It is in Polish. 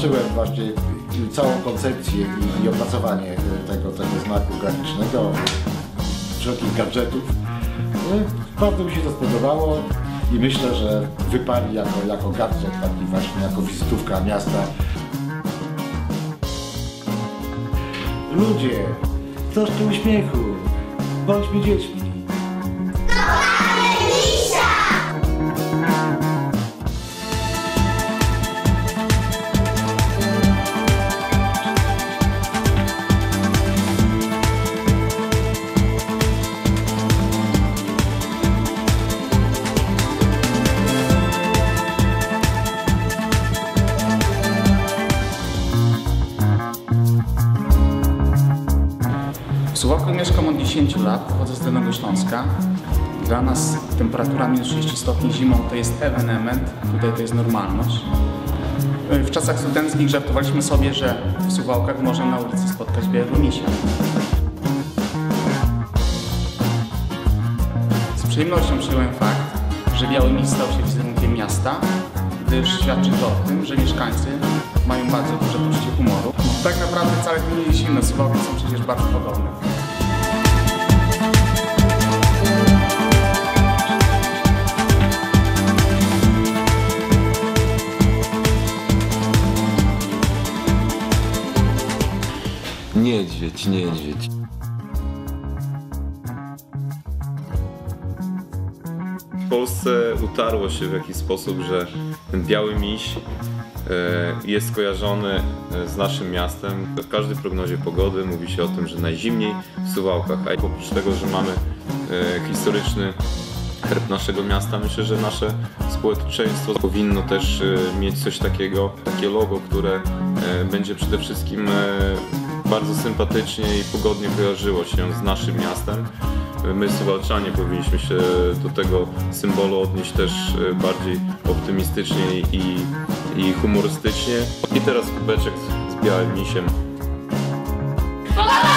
zobaczyłem właśnie całą koncepcję i opracowanie tego znaku graficznego, wszelkich gadżetów. Bardzo mi się to spodobało i myślę, że wypali jako gadżet, taki właśnie jako wizytówka miasta. Ludzie, troszkę uśmiechu, bądźmy dziećmi. W Suwałkach mieszkam od 10 lat, pochodzę z Dolnego Śląska. Dla nas temperatura minus 30 stopni zimą to jest ewenement, tutaj to jest normalność. W czasach studenckich żartowaliśmy sobie, że w Suwałkach można na ulicy spotkać białego misia. Z przyjemnością przyjąłem fakt, że biały miś stał się wizerunkiem miasta, gdyż świadczy to o tym, że mieszkańcy mają bardzo duże poczucie humoru. Tak naprawdę wcale to nie jest zimno, Suwałki są przecież bardzo podobne. Niedźwiedź, niedźwiedź. W Polsce utarło się w jakiś sposób, że ten biały miś jest kojarzony z naszym miastem. W każdej prognozie pogody mówi się o tym, że najzimniej w Suwałkach, a oprócz tego, że mamy historyczny herb naszego miasta, myślę, że nasze społeczeństwo powinno też mieć coś takiego, takie logo, które będzie przede wszystkim bardzo sympatycznie i pogodnie kojarzyło się z naszym miastem. My, Suwałczanie, powinniśmy się do tego symbolu odnieść też bardziej optymistycznie i humorystycznie. I teraz kubeczek z białym misiem.